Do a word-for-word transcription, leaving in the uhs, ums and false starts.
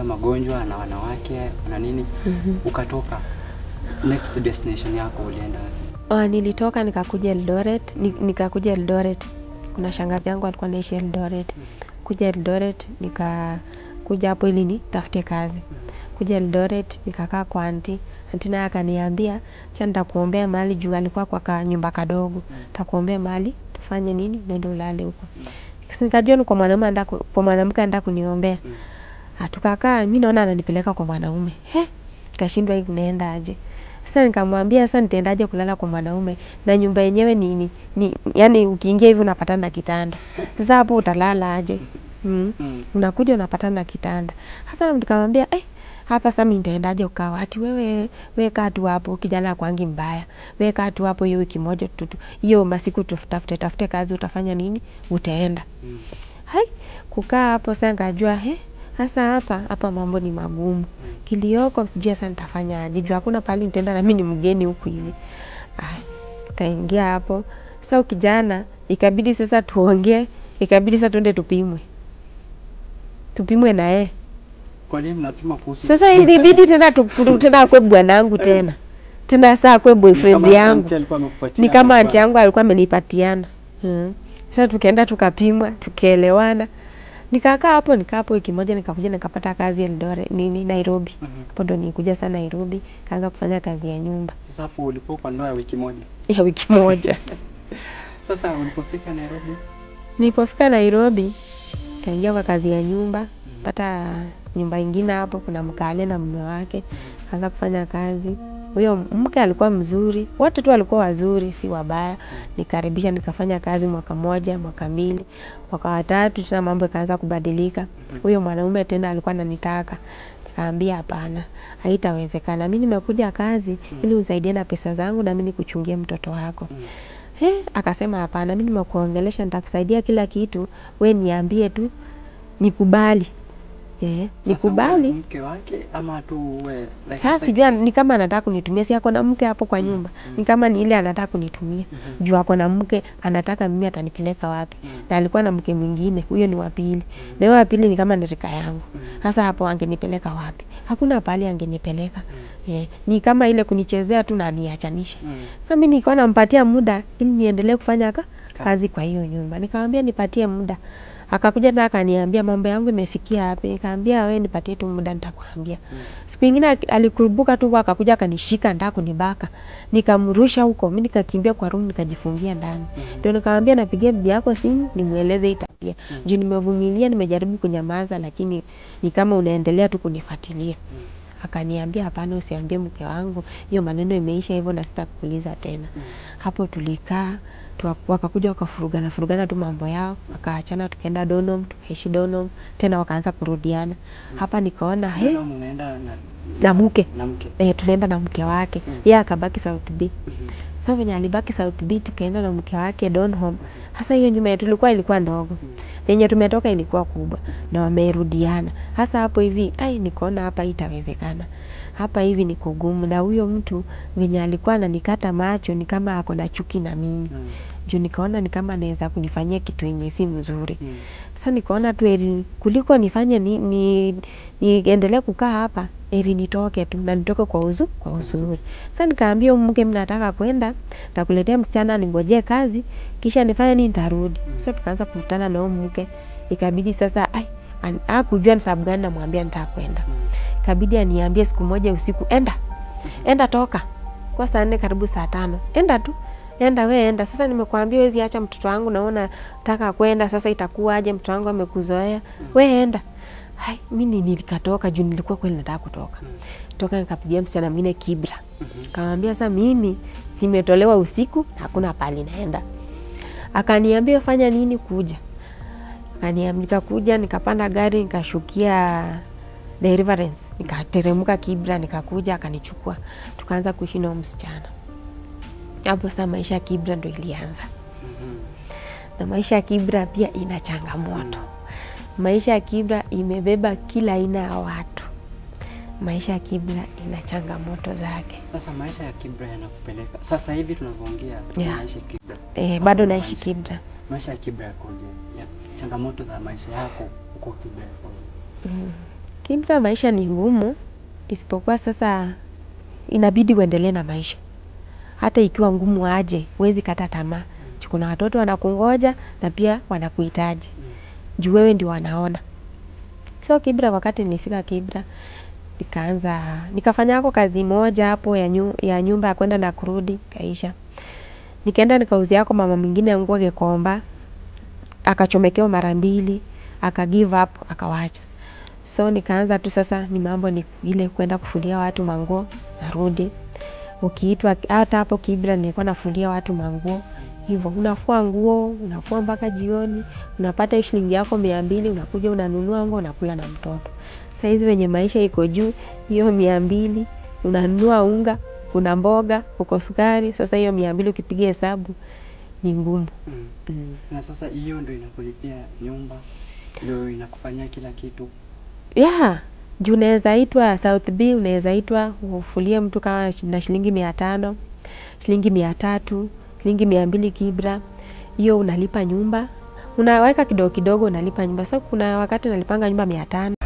kusikia magonjwa na wanawake na nini. Mm -hmm. Ukatoka next destination yako ulienda? Ah, nilitoka nikakuja Eldoret, nikakuja Eldoret. Kuna shangazi yangu alikuwa anaishi Eldoret. Mm -hmm. Kuja Eldoret nikakuja hapo ili nitafute kazi. Mm -hmm. Kuja Eldoret nikakaa kwa auntie. Auntie naye akaniambia, "Acha nitakuombea mahali juu alikuwa kwa nyumba kadogo. Nitakuombea mahali tufanye nini? Nenda ulale huko." Mm -hmm. Nikajua ni kwa mwanaume anataka kwa mwanamke anataka kuniombea. Mm -hmm. Tukakaa, mimi naona ananipeleka kwa mwanaume. He, nikashindwa hivi naenda aje. Sasa nikamwambia sasa nitaendaje kulala kwa mwanaume na nyumba yenyewe ni, ni, ni yani ukiingia hivi unapatana na kitanda. Sasa hapo utalala aje? Mm. Mm. Unakuja unapatana na kitanda. Sasa nikamwambia eh hapa sasa mimi nitaendaje ukawa ati wewe wewe kaa tu hapo kijana kwangi mbaya. Wewe kaa tu hapo hiyo wiki moja tu. Hiyo masiku tutafute tafute kazi utafanya nini? Utaenda. Mm. Hai kukaa hapo sasa ngajua he sasa hapa hapa mambo ni magumu. Kilioko sijui sasa nitafanya aje. Juu hakuna pale nitaenda na mimi ni mgeni huku hivi. Ah, kaingia hapo. Sasa kijana ikabidi sasa tuongee, ikabidi sasa tuende tupimwe. Tupimwe na yeye. Kwa nini mnapima kuhusu? Sasa ilibidi tena tukuru tena kwa bwanangu tena. Tena saa kwa boyfriend yangu. Ni kama aunti yangu alikuwaamenipatiana. Hmm. Sasa tukaenda tukapimwa, tukaelewana. Nikakaa hapo nikaa hapo wiki moja nikakuja nikapata kazi Eldoret nini Nairobi. Hapo mm -hmm. Ndo nilikuja sana Nairobi kaanza kufanya kazi ya nyumba. Sasa hapo ulipo kwa ndoa ya wiki moja? Ya wiki moja. Sasa ulipofika Nairobi? Nilipofika Nairobi kaingia kwa kazi ya nyumba, mm -hmm. Pata nyumba nyingine hapo kuna mkale na mume wake, kaanza kufanya kazi. Huyo mke alikuwa mzuri, wote tu walikuwa wazuri, si wabaya. Nikaribisha nikafanya kazi mwaka moja, mwaka mbili, mwaka watatu tena mambo yakaanza kubadilika. Huyo mwanaume tena alikuwa ananitaka. Nikaambia hapana, haitawezekana. Mimi nimekuja kazi ili unisaidie na pesa zangu na mimi nikuchungie mtoto wako. Eh, akasema hapana, mimi nimekuongelesha nitakusaidia kila kitu, wewe niambie tu nikubali. Eh, nikubali. Mke wake ama tu wewe? Like sasa sijui ni kama anataka kunitumia, si ako na mke hapo kwa nyumba. Mm -hmm. Ni kama ni ile anataka kunitumia. Mm -hmm. Juu ako na mke anataka mimi atanipeleka wapi? Mm -hmm. Na alikuwa na mke mwingine, huyo ni wa pili. Mm -hmm. Na huyo wa pili ni kama ni rika yangu. Sasa mm -hmm. Hapo angenipeleka wapi? Hakuna pale angenipeleka. Mm -hmm. Eh, ni kama ile kunichezea tu na niachanisha. Mm -hmm. Sasa mimi nilikuwa nampatia muda ili niendelee kufanya ka? kazi kwa hiyo nyumba. Nikamwambia nipatie muda. Akakuja na akaniambia mambo yangu imefikia hapa. Nikamwambia wewe nipatie tu muda nitakwambia. Mm. Siku nyingine alikurubuka tu akakuja akanishika nataka kunibaka. Nikamrusha huko, mimi nikakimbia kwa room nikajifungia ndani. Ndio mm. Nikamwambia napigia bibi yako simu nimueleze itapia. Mm. Juu nimevumilia nimejaribu kunyamaza lakini ni kama unaendelea tu kunifuatilia. Mm. Akaniambia hapana usiambie mke wangu. Hiyo maneno imeisha hivyo na sitakuuliza tena. Mm. Hapo tulikaa wakakuja wakafurugana furugana tu mambo yao, wakaachana tukaenda Donholm, tukaishi Donholm, tena wakaanza kurudiana. Hmm. Hapa nikaona he mnaenda na na mke. Na mke. Eh, tunaenda na mke wake. Hmm. Yeye akabaki South B. Hmm. Sasa venye alibaki South B tukaenda na mke wake Donholm. Hasa hiyo nyumba yetu ilikuwa ilikuwa ndogo. Hmm. Yenye tumetoka ilikuwa kubwa na wamerudiana. Hasa hapo hivi ai nikaona hapa itawezekana. Hapa hivi ni kugumu na huyo mtu venye alikuwa ananikata macho ni kama ako na chuki na mimi. Hmm. Juu nikaona ni kama anaweza kunifanyia kitu yenye si mzuri. Hmm. Sasa nikaona tu eri kuliko nifanye ni ni niendelee kukaa hapa eri nitoke tu na nitoke kwa uzu kwa uzuri. Sasa nikaambia mke mimi nataka kwenda nitakuletea msichana ningojee kazi kisha nifanye nini nitarudi. Hmm. Sasa tukaanza kukutana na mke ikabidi sasa ai hakujua ni sababu gani namwambia nitakwenda. Hmm. Ikabidi aniambie siku moja usiku enda. Enda toka. Kwa saa nne karibu saa tano. Enda tu. Enda we enda. Sasa nimekuambia wezi acha mtoto wangu naona nataka kwenda sasa itakuwa aje mtoto wangu amekuzoea. Mm. We enda. Hai mimi nilikatoka juu nilikuwa kweli nataka kutoka. Mm. Toka nikapigia msichana mwingine Kibra. Mm -hmm. Kamwambia sasa mimi nimetolewa usiku hakuna pali naenda. Akaniambia fanya nini kuja. Akaniambia nikakuja nikapanda gari nikashukia Deliverance. Nikateremka Kibra nikakuja akanichukua. Tukaanza kuishi na msichana. Hapo sasa maisha ya Kibra ndo ilianza. Mm -hmm. Na maisha ya Kibra pia ina changamoto. Mm -hmm. Maisha ya Kibra imebeba kila aina ya watu. Maisha ya Kibra ina changamoto zake. Sasa maisha ya Kibra yanakupeleka. Sasa hivi tunavyoongea yeah. Naishi Kibra. Eh, bado naishi Kibra. Maisha ya Kibra yakoje? Ya changamoto za maisha yako uko Kibra yakoje? Mm. Kibra maisha ni ngumu, isipokuwa sasa inabidi uendelee na maisha. Hata ikiwa ngumu aje, huwezi kata tamaa. Juu kuna watoto wanakungoja na pia wanakuhitaji. Juu wewe ndio wanaona. So Kibra, wakati nilifika Kibra, nikaanza nikafanya hapo kazi moja hapo ya, nyu, ya nyumba ya kwenda na kurudi kaisha. Nikaenda nikauzia yako mama mwingine nguo Gikomba, akachomekewa mara mbili, aka give up, akawacha. So nikaanza tu sasa ni mambo ni ile kwenda kufulia watu manguo, narudi. Ukiitwa hata hapo Kibra nilikuwa nafulia watu manguo. Hivyo unafua nguo, unafua mpaka jioni, unapata shilingi yako mia mbili, unakuja unanunua nguo, unakula na mtoto. Sasa hizi wenye maisha iko juu, hiyo mia mbili, unanunua unga, kuna mboga, uko sukari, sasa hiyo mia mbili ukipiga hesabu ni ngumu. Mm. Mm. Na sasa hiyo ndio inakulipia nyumba, ndio inakufanyia kila kitu. Yeah, juu unaweza itwa South B, unaweza itwa ufulie mtu kama na shilingi mia tano, shilingi mia tatu, shilingi mia mbili Kibra. Hiyo unalipa nyumba. Unaweka kidogo kidogo unalipa nyumba. Sasa kuna wakati nalipanga nyumba mia tano.